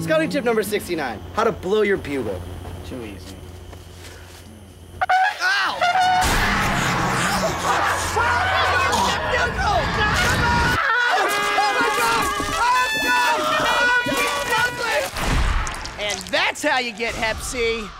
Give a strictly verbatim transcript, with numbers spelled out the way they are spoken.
Scouting tip number sixty-nine, how to blow your bugle. Too easy. And that's how you get Hep C.